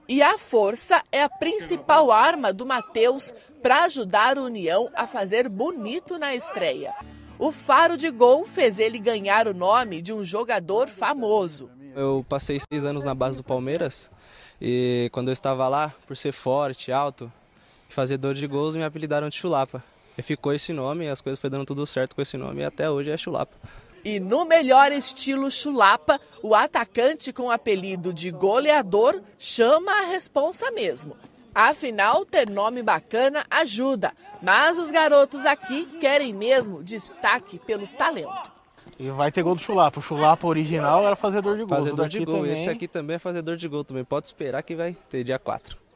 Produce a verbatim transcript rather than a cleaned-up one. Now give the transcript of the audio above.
E a força é a principal arma do Matheus para ajudar o União a fazer bonito na estreia. O faro de gol fez ele ganhar o nome de um jogador famoso. Eu passei seis anos na base do Palmeiras e quando eu estava lá, por ser forte, alto e fazedor de gols, me apelidaram de Chulapa. E ficou esse nome, as coisas foram dando tudo certo com esse nome e até hoje é Chulapa. E no melhor estilo Chulapa, o atacante com o apelido de goleador chama a responsa mesmo. Afinal, ter nome bacana ajuda, mas os garotos aqui querem mesmo destaque pelo talento. E vai ter gol do Chulapa. O Chulapa original era fazedor de gol. Fazedor de gol, também... esse aqui também é fazedor de gol também. Pode esperar que vai ter dia quatro.